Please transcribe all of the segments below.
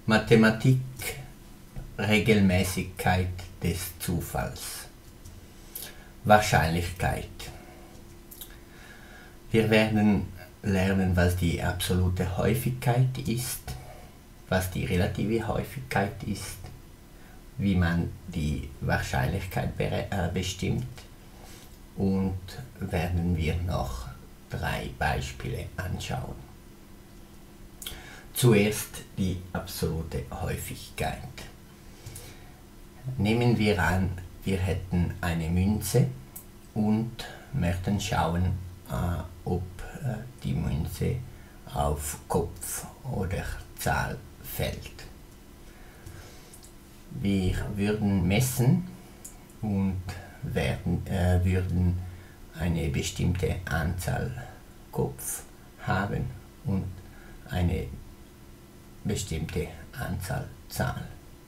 Mathematik, Regelmäßigkeit des Zufalls. Wahrscheinlichkeit. Wir werden lernen, was die absolute Häufigkeit ist, was die relative Häufigkeit ist, wie man die Wahrscheinlichkeit bestimmt, und werden wir noch 3 Beispiele anschauen. Zuerst die absolute Häufigkeit. Nehmen wir an, wir hätten eine Münze und möchten schauen, ob die Münze auf Kopf oder Zahl fällt. Wir würden messen und würden eine bestimmte Anzahl Kopf haben und eine bestimmte Anzahl Zahl.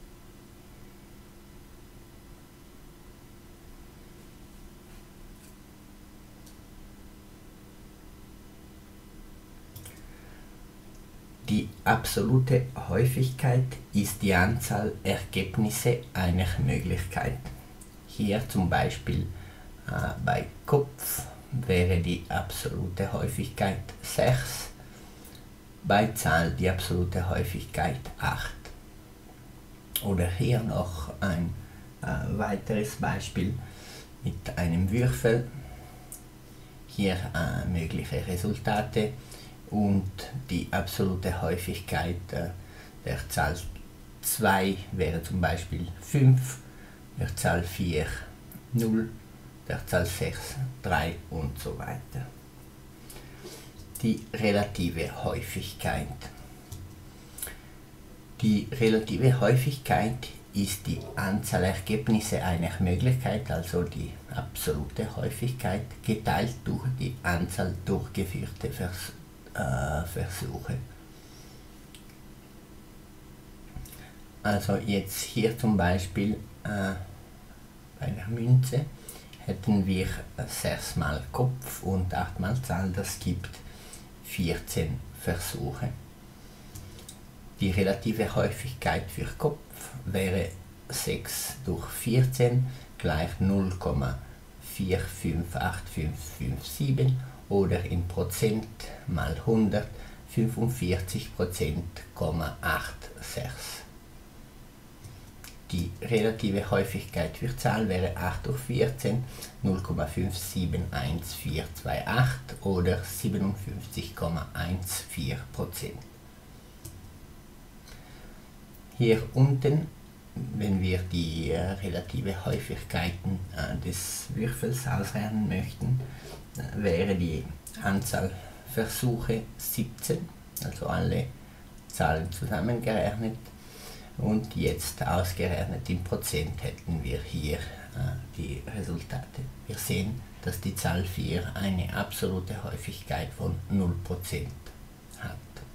Die absolute Häufigkeit ist die Anzahl Ergebnisse einer Möglichkeit. Hier zum Beispiel bei Kopf wäre die absolute Häufigkeit 6, bei Zahl die absolute Häufigkeit 8. Oder hier noch ein weiteres Beispiel mit einem Würfel. Hier mögliche Resultate und die absolute Häufigkeit der Zahl 2 wäre zum Beispiel 5, der Zahl 4 0, der Zahl 6 3 und so weiter. Die relative Häufigkeit. Die relative Häufigkeit ist die Anzahl Ergebnisse einer Möglichkeit, also die absolute Häufigkeit, geteilt durch die Anzahl durchgeführter Versuche. Also jetzt hier zum Beispiel bei der Münze hätten wir 6 mal Kopf und 8 mal Zahl, das gibt 14 Versuche. Die relative Häufigkeit für Kopf wäre 6 durch 14 gleich 0,458557 oder in Prozent mal 100 45%,86. Die relative Häufigkeit für Zahl wäre 8 durch 14, 0,571428 oder 57,14%. Hier unten, wenn wir die relative Häufigkeiten des Würfels ausrechnen möchten, wäre die Anzahl Versuche 17, also alle Zahlen zusammengerechnet. Und jetzt ausgerechnet in Prozent hätten wir hier die Resultate. Wir sehen, dass die Zahl 4 eine absolute Häufigkeit von 0% hat.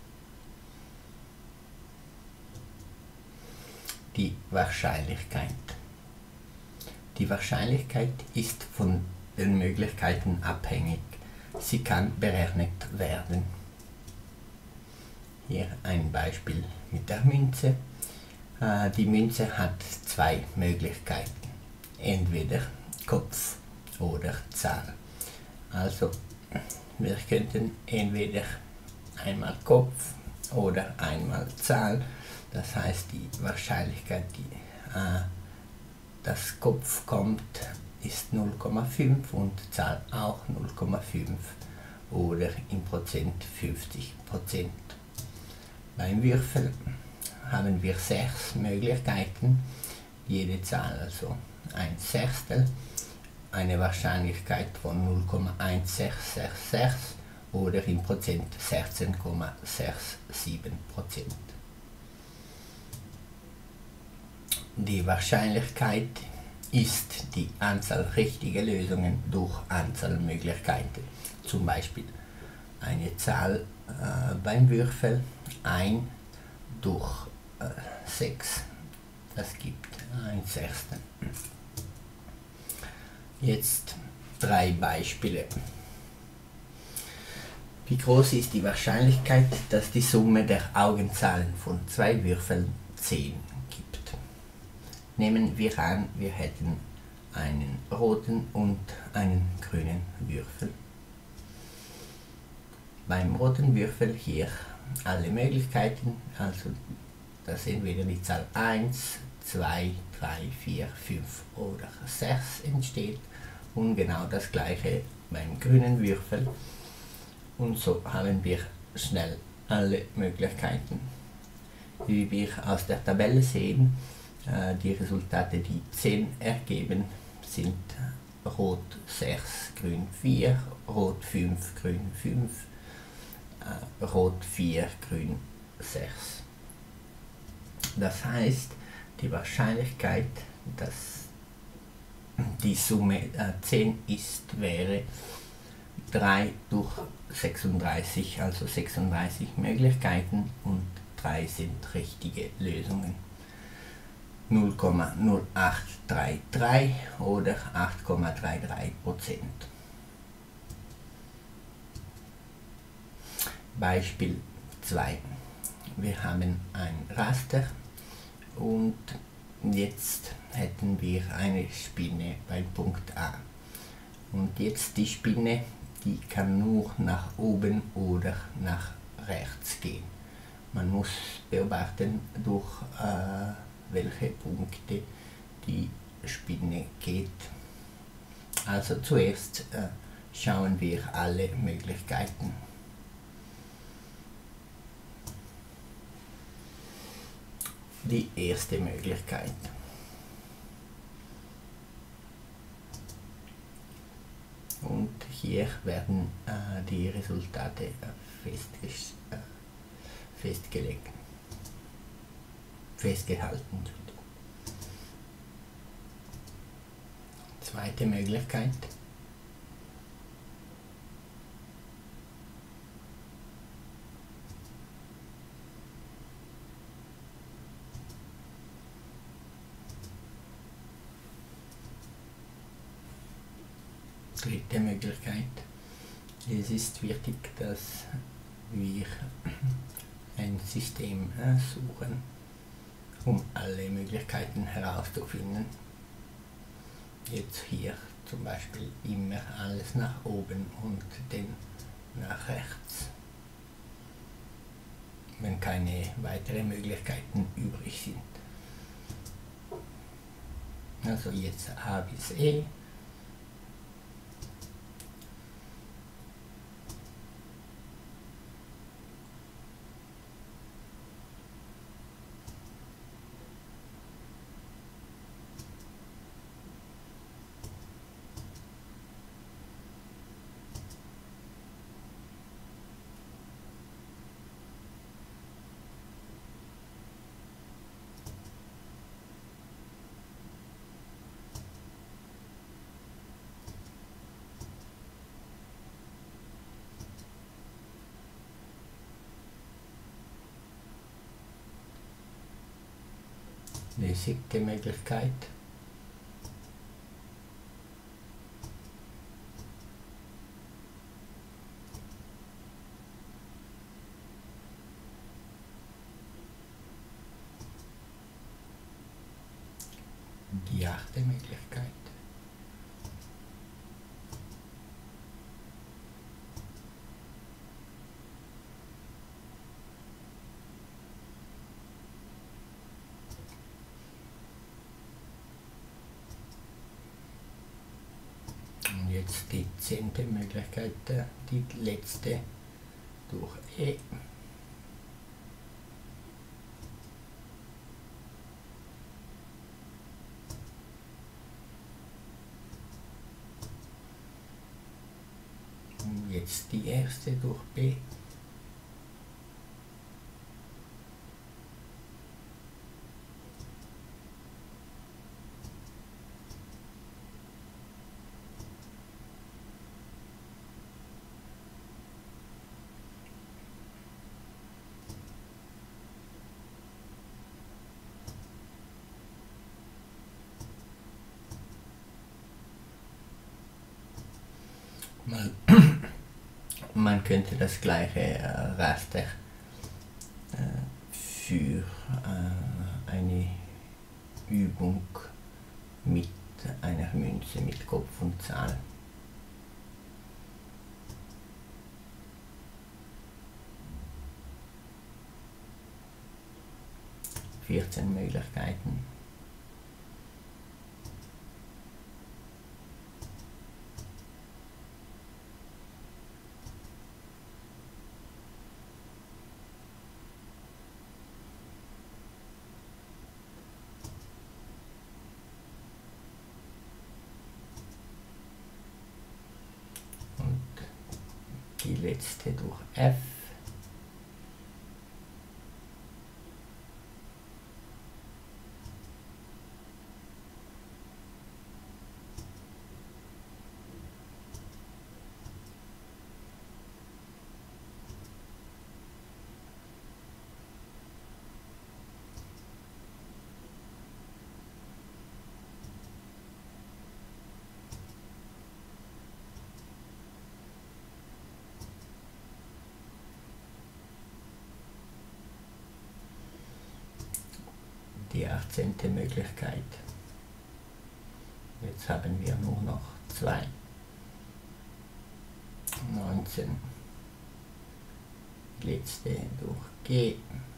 Die Wahrscheinlichkeit. Die Wahrscheinlichkeit ist von den Möglichkeiten abhängig. Sie kann berechnet werden. Hier ein Beispiel mit der Münze. Die Münze hat 2 Möglichkeiten, entweder Kopf oder Zahl. Also wir könnten entweder einmal Kopf oder einmal Zahl, das heißt die Wahrscheinlichkeit, dass Kopf kommt, ist 0,5 und Zahl auch 0,5 oder in Prozent 50%. Beim Würfel haben wir 6 Möglichkeiten, jede Zahl also ein Sechstel, eine Wahrscheinlichkeit von 0,1666 oder in Prozent 16,67%. Die Wahrscheinlichkeit ist die Anzahl richtiger Lösungen durch Anzahl Möglichkeiten. Zum Beispiel eine Zahl beim Würfel 1 durch 6, das gibt 1 Sechstel. Jetzt 3 Beispiele. Wie groß ist die Wahrscheinlichkeit, dass die Summe der Augenzahlen von zwei Würfeln 10 gibt? Nehmen wir an, wir hätten einen roten und einen grünen Würfel. Beim roten Würfel hier alle Möglichkeiten, also dass entweder die Zahl 1, 2, 3, 4, 5 oder 6 entsteht, und genau das gleiche beim grünen Würfel. Und so haben wir schnell alle Möglichkeiten. Wie wir aus der Tabelle sehen, die Resultate, die 10 ergeben, sind Rot 6, Grün 4, Rot 5, Grün 5, Rot 4, Grün 6. Das heißt, die Wahrscheinlichkeit, dass die Summe 10 ist, wäre 3 durch 36, also 36 Möglichkeiten, und 3 sind richtige Lösungen. 0,0833 oder 8,33%. Beispiel 2. Wir haben ein Raster und jetzt hätten wir eine Spinne beim Punkt A. Und jetzt die Spinne, die kann nur nach oben oder nach rechts gehen. Man muss beobachten, durch welche Punkte die Spinne geht. Also zuerst schauen wir alle Möglichkeiten. Die erste Möglichkeit. Und hier werden die Resultate festgehalten. Zweite Möglichkeit. Dritte Möglichkeit. Es ist wichtig, dass wir ein System suchen, um alle Möglichkeiten herauszufinden. Jetzt hier zum Beispiel immer alles nach oben und dann nach rechts, wenn keine weiteren Möglichkeiten übrig sind. Also jetzt A bis E. Die siebte Möglichkeit. Die achte Möglichkeit. Und jetzt die 10. Möglichkeit, die letzte durch E. Und jetzt die erste durch B. man könnte das gleiche Raster für eine Übung mit einer Münze mit Kopf und Zahl. Vierzehn Möglichkeiten. Die letzte durch F. Die 18. Möglichkeit. Jetzt haben wir nur noch 2. 19. Letzte durch G.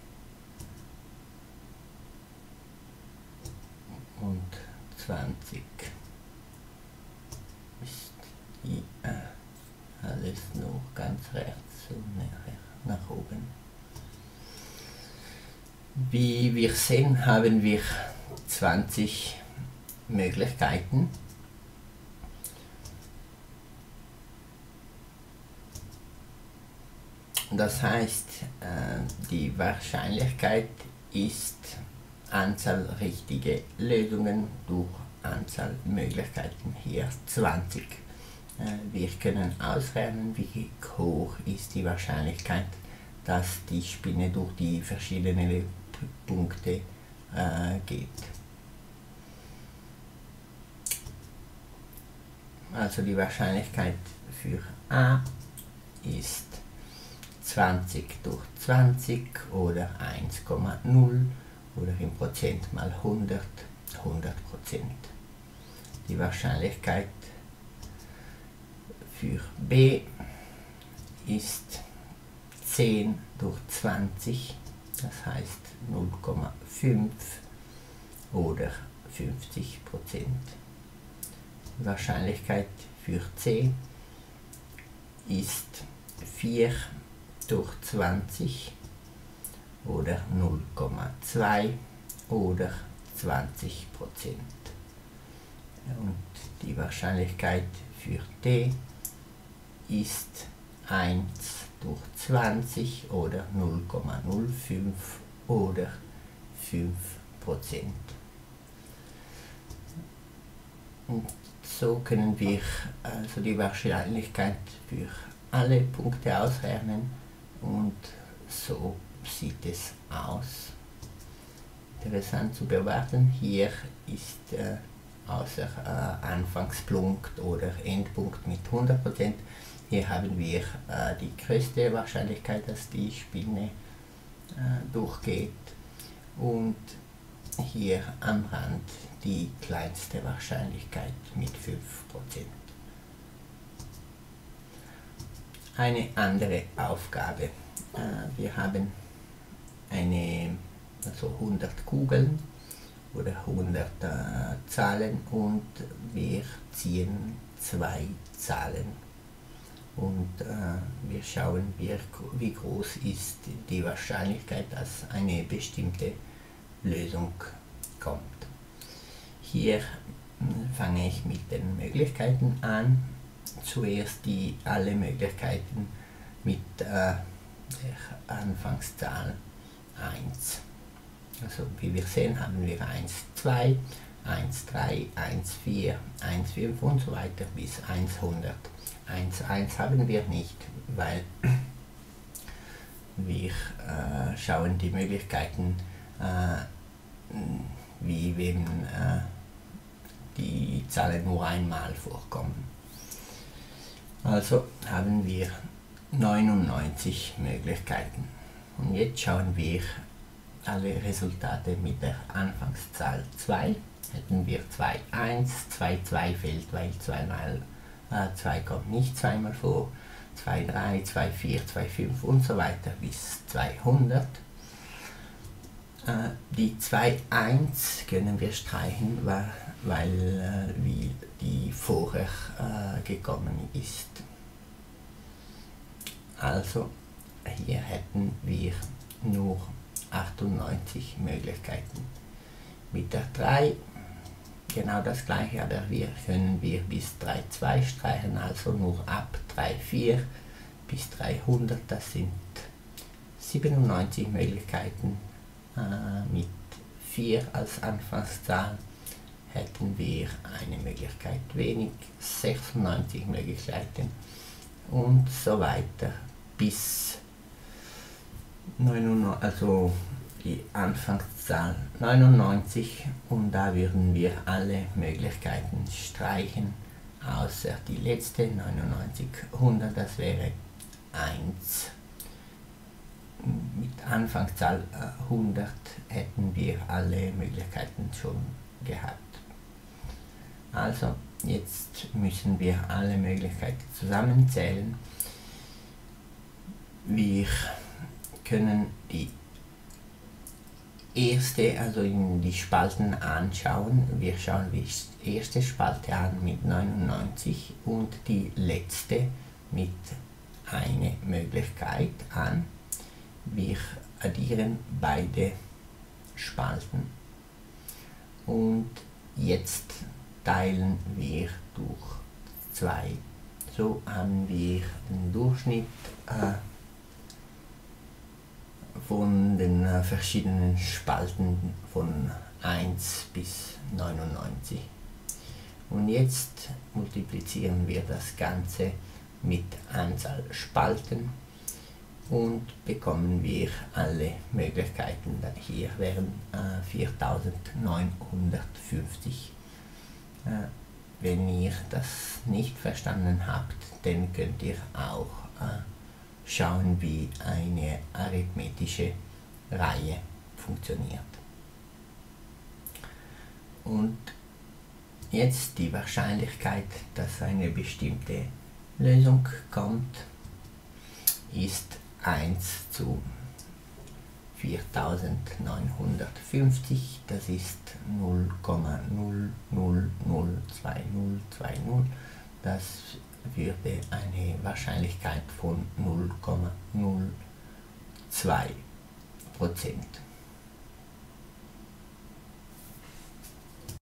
Und 20 ist die alles nur ganz rechts und nachher nach oben. Wie wir sehen, haben wir 20 Möglichkeiten. Das heißt, die Wahrscheinlichkeit ist Anzahl richtige Lösungen durch Anzahl Möglichkeiten, hier 20. Wir können ausrechnen, wie hoch ist die Wahrscheinlichkeit, dass die Spinne durch die verschiedenen Punkte geht. Also die Wahrscheinlichkeit für A ist 20 durch 20 oder 1,0 oder in Prozent mal 100, 100%. Die Wahrscheinlichkeit für B ist 10 durch 20, das heißt 0,5 oder 50%. Die Wahrscheinlichkeit für C ist 4 durch 20 oder 0,2 oder 20%. Und die Wahrscheinlichkeit für D ist 1 durch 20 oder 0,05 oder 5%. Und so können wir also die Wahrscheinlichkeit für alle Punkte ausrechnen und so sieht es aus. Interessant zu beobachten, hier ist außer Anfangspunkt oder Endpunkt mit 100%, hier haben wir die größte Wahrscheinlichkeit, dass die Spinne durchgeht und hier am Rand die kleinste Wahrscheinlichkeit mit 5%. Eine andere Aufgabe. Wir haben also 100 Kugeln oder 100 Zahlen und wir ziehen 2 Zahlen. Und wir schauen, wie groß ist die Wahrscheinlichkeit, dass eine bestimmte Lösung kommt. Hier fange ich mit den Möglichkeiten an. Zuerst alle Möglichkeiten mit der Anfangszahl 1. Also wie wir sehen, haben wir 1, 2, 1, 3, 1, 4, 1, 5 und so weiter bis 100. 1, 1 haben wir nicht, weil wir schauen die Möglichkeiten, wie wenn die Zahlen nur einmal vorkommen. Also haben wir 99 Möglichkeiten. Und jetzt schauen wir alle Resultate mit der Anfangszahl 2. Hätten wir 2, 1, 2, 2 fehlt, weil 2 kommt nicht zweimal vor, 2, 3, 2, 4, 2, 5 und so weiter bis 200. Die 2, 1 können wir streichen, weil wie die vorher gekommen ist. Also hier hätten wir nur 98 Möglichkeiten. Mit der 3 genau das gleiche, aber können wir bis 3, 2 streichen, also nur ab 3, 4 bis 300, das sind 97 Möglichkeiten. Mit 4 als Anfangszahl hätten wir eine Möglichkeit wenig, 96 Möglichkeiten und so weiter bis 99, also die Anfangszahl 99, und da würden wir alle Möglichkeiten streichen, außer die letzte 99, 100, das wäre 1. Mit Anfangszahl 100 hätten wir alle Möglichkeiten schon gehabt. Also jetzt müssen wir alle Möglichkeiten zusammenzählen. Wir können die erste, also in die Spalten anschauen. Wir schauen die erste Spalte an mit 99 und die letzte mit einer Möglichkeit an. Wir addieren beide Spalten und jetzt teilen wir durch 2. So haben wir den Durchschnitt von den verschiedenen Spalten von 1 bis 99. Und jetzt multiplizieren wir das Ganze mit Anzahl Spalten und bekommen wir alle Möglichkeiten. Hier wären 4950. Wenn ihr das nicht verstanden habt, dann könnt ihr auch schauen, wie eine arithmetische Reihe funktioniert. Und jetzt die Wahrscheinlichkeit, dass eine bestimmte Lösung kommt, ist 1 zu 4950, das ist 0,0002020. Das würde eine Wahrscheinlichkeit von 0,02%.